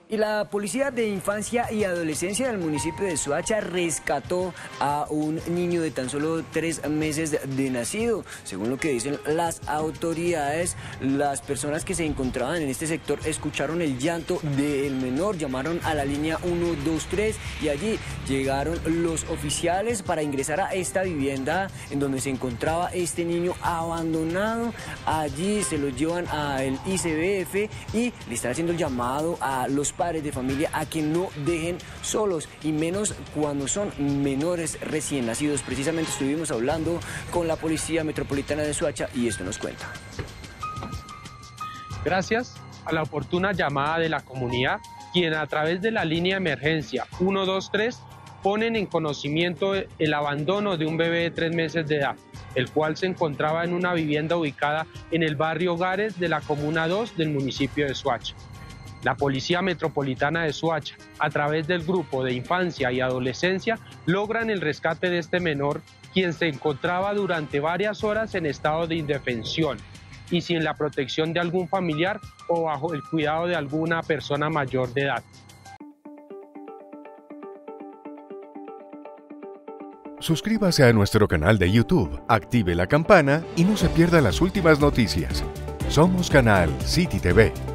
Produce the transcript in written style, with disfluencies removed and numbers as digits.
Y la Policía de Infancia y Adolescencia del municipio de Soacha rescató a un niño de tan solo 3 meses de nacido. Según lo que dicen las autoridades, las personas que se encontraban en este sector escucharon el llanto del menor, llamaron a la línea 123 y allí llegaron los oficiales para ingresar a esta vivienda en donde se encontraba este niño abandonado. Allí se lo llevan al ICBF y le están haciendo el llamado a los padres de familia a que no dejen solos, y menos cuando son menores recién nacidos. Precisamente estuvimos hablando con la Policía Metropolitana de Soacha y esto nos cuenta. Gracias a la oportuna llamada de la comunidad, quien a través de la línea de emergencia 123 ponen en conocimiento el abandono de un bebé de 3 meses de edad, el cual se encontraba en una vivienda ubicada en el barrio Hogares de la Comuna 2 del municipio de Soacha. La Policía Metropolitana de Soacha, a través del Grupo de Infancia y Adolescencia, logran el rescate de este menor, quien se encontraba durante varias horas en estado de indefensión y sin la protección de algún familiar o bajo el cuidado de alguna persona mayor de edad. Suscríbase a nuestro canal de YouTube, active la campana y no se pierda las últimas noticias. Somos Canal City TV.